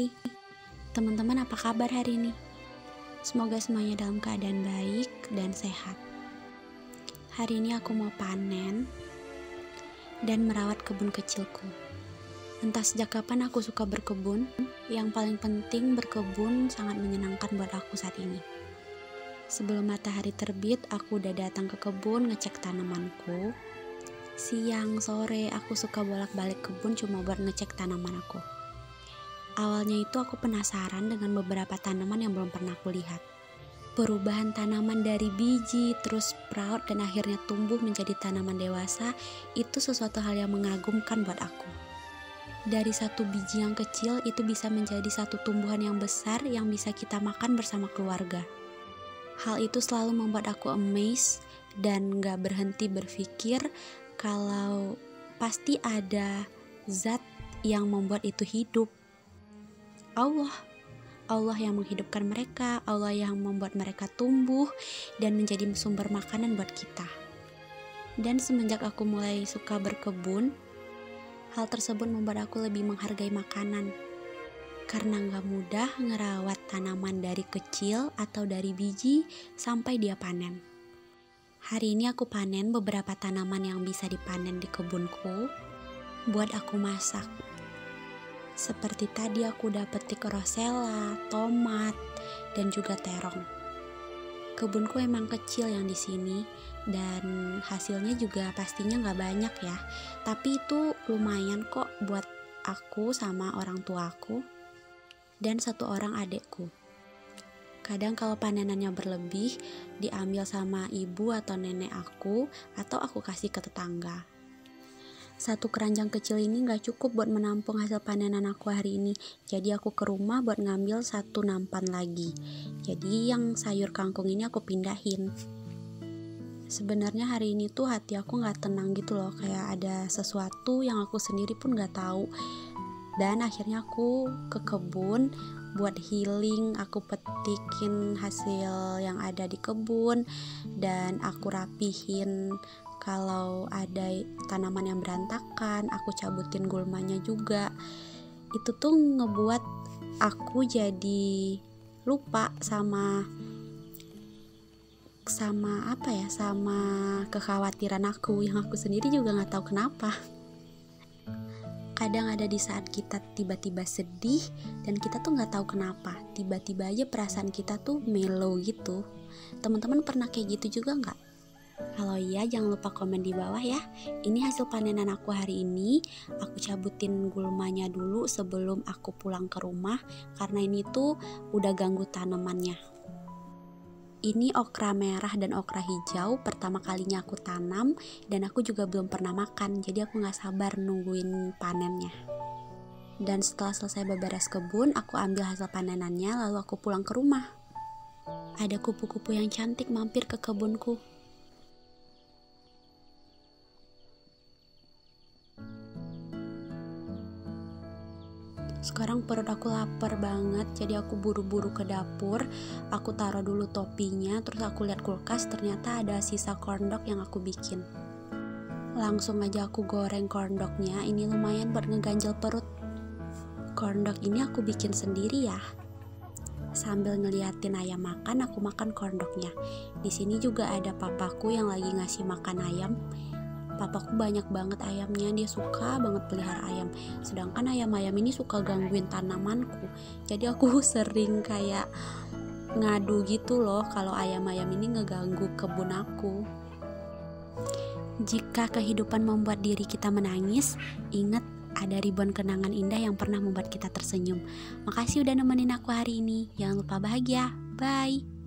Hai, teman-teman, apa kabar hari ini? Semoga semuanya dalam keadaan baik dan sehat. Hari ini aku mau panen dan merawat kebun kecilku. Entah sejak kapan aku suka berkebun, yang paling penting berkebun sangat menyenangkan buat aku saat ini. Sebelum matahari terbit, aku udah datang ke kebun ngecek tanamanku. Siang, sore, aku suka bolak-balik kebun cuma buat ngecek tanaman aku. Awalnya itu aku penasaran dengan beberapa tanaman yang belum pernah aku lihat. Perubahan tanaman dari biji, terus sprout, dan akhirnya tumbuh menjadi tanaman dewasa, itu sesuatu hal yang mengagumkan buat aku. Dari satu biji yang kecil, itu bisa menjadi satu tumbuhan yang besar yang bisa kita makan bersama keluarga. Hal itu selalu membuat aku amazed dan gak berhenti berpikir kalau pasti ada zat yang membuat itu hidup. Allah yang menghidupkan mereka, Allah yang membuat mereka tumbuh dan menjadi sumber makanan buat kita. Dan semenjak aku mulai suka berkebun, hal tersebut membuat aku lebih menghargai makanan. Karena gak mudah ngerawat tanaman dari kecil atau dari biji sampai dia panen. Hari ini aku panen beberapa tanaman yang bisa dipanen di kebunku buat aku masak. Seperti tadi aku udah petik rosella, tomat, dan juga terong. Kebunku emang kecil yang di sini dan hasilnya juga pastinya nggak banyak ya. Tapi itu lumayan kok buat aku sama orang tuaku dan satu orang adekku. Kadang kalau panenannya berlebih, diambil sama ibu atau nenek aku atau aku kasih ke tetangga. Satu keranjang kecil ini gak cukup buat menampung hasil panenan aku hari ini. Jadi aku ke rumah buat ngambil satu nampan lagi. Jadi yang sayur kangkung ini aku pindahin. Sebenarnya hari ini tuh hati aku gak tenang gitu loh. Kayak ada sesuatu yang aku sendiri pun gak tahu. Dan akhirnya aku ke kebun buat healing. Aku petikin hasil yang ada di kebun dan aku rapihin. Kalau ada tanaman yang berantakan, aku cabutin gulmanya juga. Itu tuh ngebuat aku jadi lupa sama kekhawatiran aku yang aku sendiri juga nggak tahu kenapa. Kadang ada di saat kita tiba-tiba sedih dan kita tuh nggak tahu kenapa. Tiba-tiba aja perasaan kita tuh mellow gitu. Teman-teman pernah kayak gitu juga nggak? Kalau iya, jangan lupa komen di bawah ya. Ini hasil panenan aku hari ini. Aku cabutin gulmanya dulu sebelum aku pulang ke rumah karena ini tuh udah ganggu tanamannya. Ini okra merah dan okra hijau, pertama kalinya aku tanam dan aku juga belum pernah makan, jadi aku gak sabar nungguin panennya. Dan setelah selesai beberes kebun, aku ambil hasil panenannya lalu aku pulang ke rumah. Ada kupu-kupu yang cantik mampir ke kebunku. Sekarang perut aku lapar banget, jadi aku buru-buru ke dapur. Aku taruh dulu topinya, terus aku lihat kulkas, ternyata ada sisa corn dog yang aku bikin. Langsung aja aku goreng corn dognya, ini lumayan buat ngeganjel perut. Corn dog ini aku bikin sendiri ya. Sambil ngeliatin ayam makan, aku makan corn dognya. Di sini juga ada papaku yang lagi ngasih makan ayam. Papaku banyak banget ayamnya, dia suka banget pelihara ayam. Sedangkan ayam-ayam ini suka gangguin tanamanku. Jadi aku sering kayak ngadu gitu loh kalau ayam-ayam ini ngeganggu kebun aku. Jika kehidupan membuat diri kita menangis, ingat ada ribuan kenangan indah yang pernah membuat kita tersenyum. Makasih udah nemenin aku hari ini. Jangan lupa bahagia. Bye.